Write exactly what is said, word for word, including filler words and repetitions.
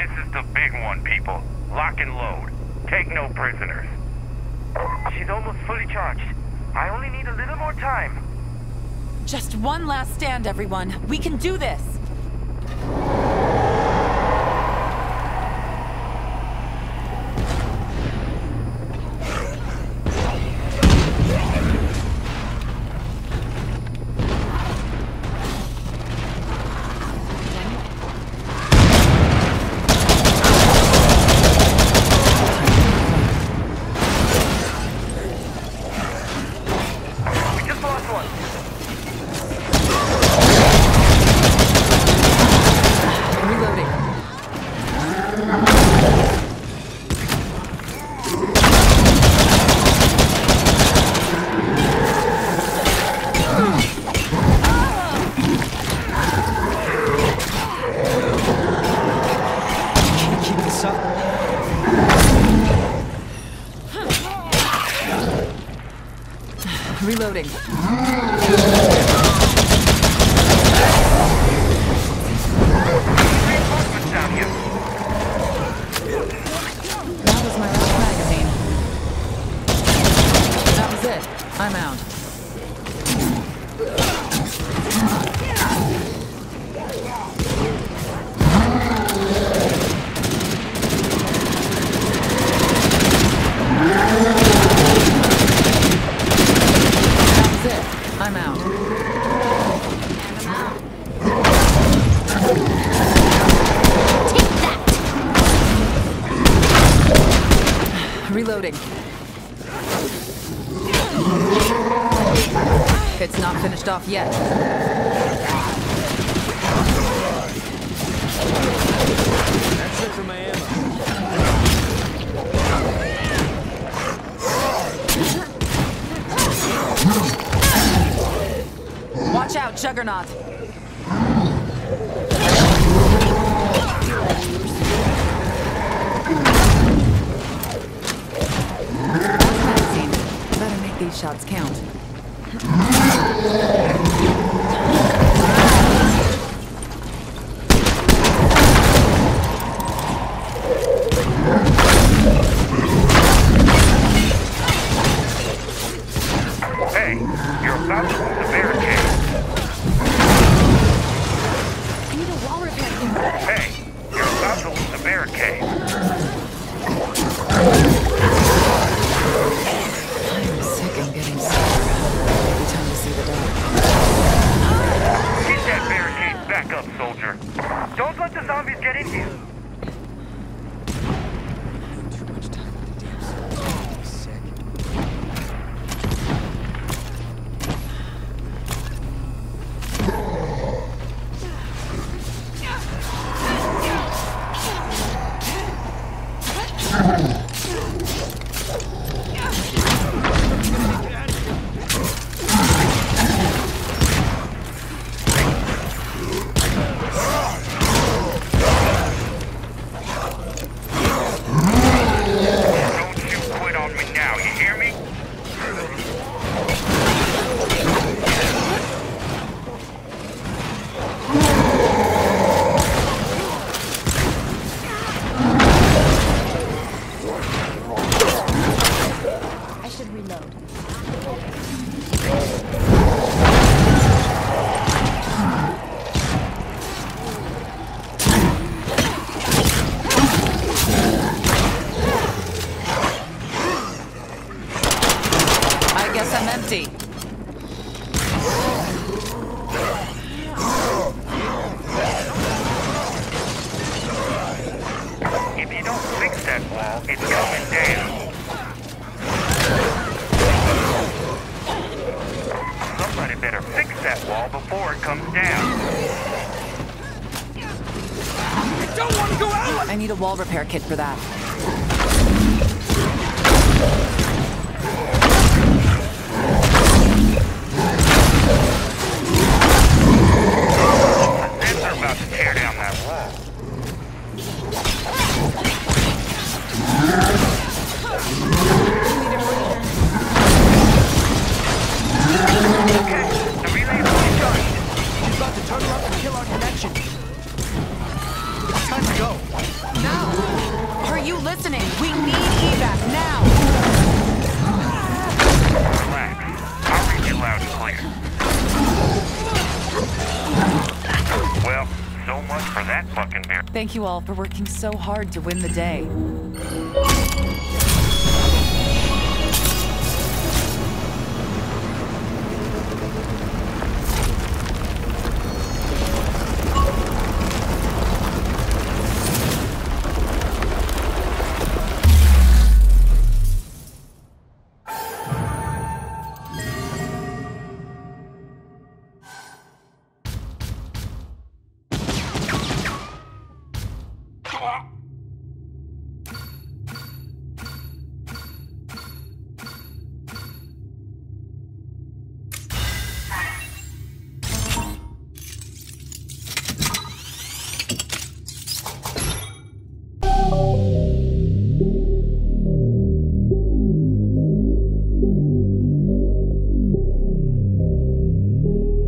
This is the big one, people. Lock and load. Take no prisoners. She's almost fully charged. I only need a little more time. Just one last stand, everyone. We can do this! Reloading. Reinforcements down here. That was my last magazine. That was it. I'm out. I'm out. Take that! Reloading. It's not finished off yet. That's it for my ammo. Watch out, Juggernaut! Magazine. Better make these shots count. Hey, you're about to lose the barricade. I need a wall repair kit. Hey, you're about to lose the barricade. I'm sick and getting sicker. Maybe time to see the doctor. Get that barricade back up, soldier. Don't let the zombies get in here. empty. If you don't fix that wall, it's coming down. Somebody better fix that wall before it comes down. I don't want to go out! I need a wall repair kit for that. Then they're about to tear down that wall. Okay, the relay is fully charged. She's about to turn around and kill our connection. It's time to go. that fucking bear. Thank you all for working so hard to win the day.